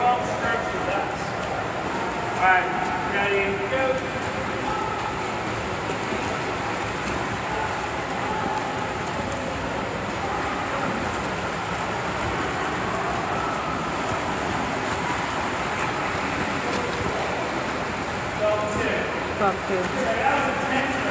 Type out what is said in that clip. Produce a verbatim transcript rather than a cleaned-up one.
long strokes with us. Alright, ready, go. Bump two. That was intentional.